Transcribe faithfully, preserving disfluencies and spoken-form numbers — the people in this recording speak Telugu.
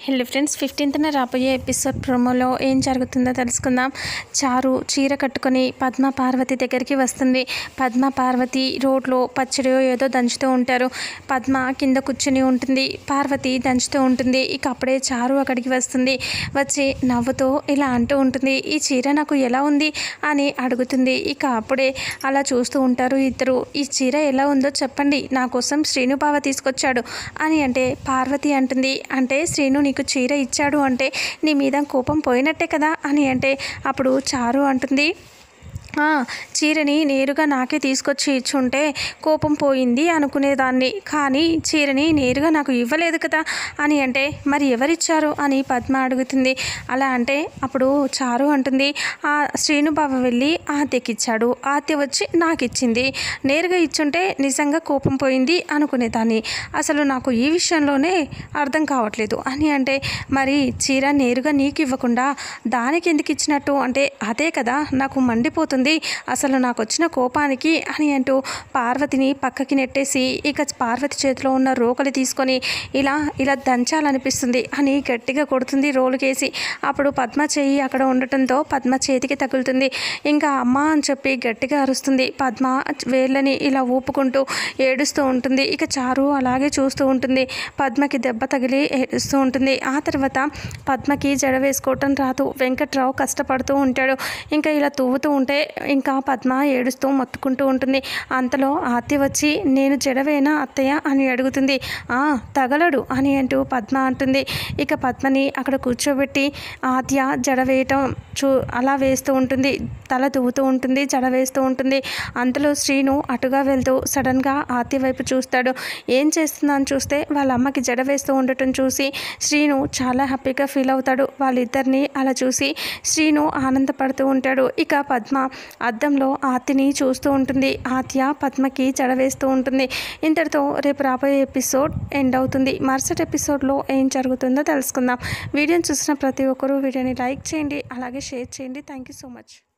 హలో ఫ్రెండ్స్, ఫిఫ్టీన్త్న రాబోయే ఎపిసోడ్ ప్రోమోలో ఏం జరుగుతుందో తెలుసుకుందాం. చారు చీర కట్టుకొని పద్మ పార్వతి దగ్గరికి వస్తుంది. పద్మ పార్వతి రోడ్లో పచ్చడియో ఏదో దంచుతూ ఉంటారు. పద్మ కింద కూర్చుని ఉంటుంది, పార్వతి దంచుతూ ఉంటుంది. ఇక అప్పుడే చారు అక్కడికి వస్తుంది. వచ్చి నవ్వుతూ ఇలా అంటూ ఉంటుంది, ఈ చీర నాకు ఎలా ఉంది అని అడుగుతుంది. ఇక అప్పుడే అలా చూస్తూ ఉంటారు ఇద్దరు. ఈ చీర ఎలా ఉందో చెప్పండి, నా కోసం శ్రీను బావ తీసుకొచ్చాడు అని అంటే పార్వతి అంటుంది, అంటే శ్రీను నీకు చీర ఇచ్చాడు అంటే నీ మీద కోపం పోయినట్టే కదా అని అంటే అప్పుడు చారు అంటుంది, చీరని నేరుగా నాకే తీసుకొచ్చి ఇచ్చుంటే కోపం పోయింది అనుకునేదాన్ని, కానీ చీరని నేరుగా నాకు ఇవ్వలేదు కదా అని అంటే మరి ఎవరిచ్చారు అని పద్మ అడుగుతుంది. అలా అంటే అప్పుడు చారు అంటుంది, ఆ శ్రీనుబావ వెళ్ళి ఆత్యకి ఇచ్చాడు, ఆత్య వచ్చి నాకు ఇచ్చింది, నేరుగా ఇచ్చుంటే నిజంగా కోపం పోయింది అనుకునేదాన్ని, అసలు నాకు ఈ విషయంలోనే అర్థం కావట్లేదు అని అంటే మరి చీర నేరుగా నీకు ఇవ్వకుండా దానికి ఎందుకు ఇచ్చినట్టు అంటే అదే కదా నాకు మండిపోతుంది, అసలు నాకు వచ్చిన కోపానికి అని అంటూ పార్వతిని పక్కకి నెట్టేసి ఇక పార్వతి చేతిలో ఉన్న రోకలి తీసుకొని ఇలా ఇలా దంచాలనిపిస్తుంది అని గట్టిగా కొడుతుంది రోలుకేసి. అప్పుడు పద్మ చెయ్యి అక్కడ ఉండటంతో పద్మ చేతికి తగులుతుంది. ఇంకా అమ్మ అని చెప్పి గట్టిగా అరుస్తుంది. పద్మ వేళ్ళని ఇలా ఊపుకుంటూ ఏడుస్తూ ఉంటుంది. ఇక చారు అలాగే చూస్తూ ఉంటుంది. పద్మకి దెబ్బ తగిలి ఏడుస్తూ ఉంటుంది. ఆ తర్వాత పద్మకి జడ వేసుకోవటం రాదు. వెంకట్రావు కష్టపడుతూ ఉంటాడు. ఇంకా ఇలా తవ్వుతూ ఉంటే ఇంకా పద్మ ఏడుస్తూ మొత్తుకుంటూ ఉంటుంది. అంతలో ఆత్య వచ్చి నేను జడవేనా అత్తయ్య అని అడుగుతుంది. ఆ తగలడు అని అంటూ పద్మ అంటుంది. ఇక పద్మని అక్కడ కూర్చోబెట్టి ఆత్య జడ వేయటం చూ అలా వేస్తూ ఉంటుంది, తల దువ్వుతూ ఉంటుంది, జడ వేస్తూ ఉంటుంది. అంతలో శ్రీను అటుగా వెళ్తూ సడన్గా ఆత్య వైపు చూస్తాడు. ఏం చేస్తుందని చూస్తే వాళ్ళ అమ్మకి జడ వేస్తూ ఉండటం చూసి శ్రీను చాలా హ్యాపీగా ఫీల్ అవుతాడు. వాళ్ళిద్దరిని అలా చూసి శ్రీను ఆనందపడుతూ ఉంటాడు. ఇక పద్మ అద్దంలో ఆత్యని చూస్తూ ఉంటుంది. ఆత్య పద్మకి జడ వేస్తూ ఉంటుంది. ఇంతటితో రేపు రాబోయే ఎపిసోడ్ ఎండ్ అవుతుంది. మరుసటి ఎపిసోడ్లో ఏం జరుగుతుందో తెలుసుకుందాం. వీడియోని చూసిన ప్రతి ఒక్కరూ వీడియోని లైక్ చేయండి, అలాగే షేర్ చేయండి. Thank you so much.